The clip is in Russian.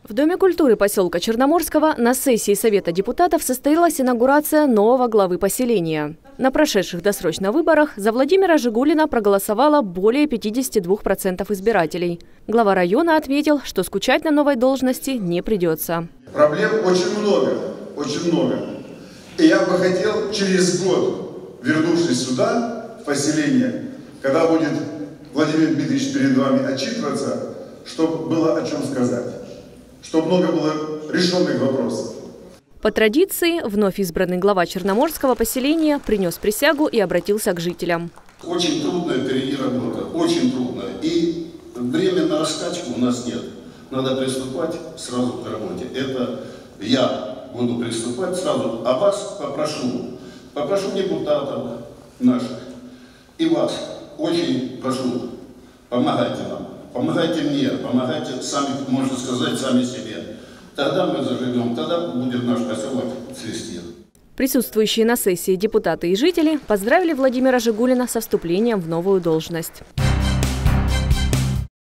В Доме культуры поселка Черноморского на сессии Совета депутатов состоялась инаугурация нового главы поселения. На прошедших досрочных выборах за Владимира Жигулина проголосовало более 52% избирателей. Глава района отметил, что скучать на новой должности не придется. Проблем очень много, очень много. И я бы хотел через год, вернувшись сюда, в поселение, когда будет Владимир Дмитриевич перед вами отчитываться, чтобы было о чем сказать. Чтобы много было решенных вопросов. По традиции, вновь избранный глава Черноморского поселения принес присягу и обратился к жителям. Очень трудная впереди работа, очень трудная. И времени на раскачку у нас нет. Надо приступать сразу к работе. Это я буду приступать сразу. А вас попрошу депутатов наших и вас очень прошу, помогайте нам. Помогайте мне, помогайте сами, можно сказать, сами себе. Тогда мы заживем, тогда будет наш поселок цвести. Присутствующие на сессии депутаты и жители поздравили Владимира Жигулина со вступлением в новую должность.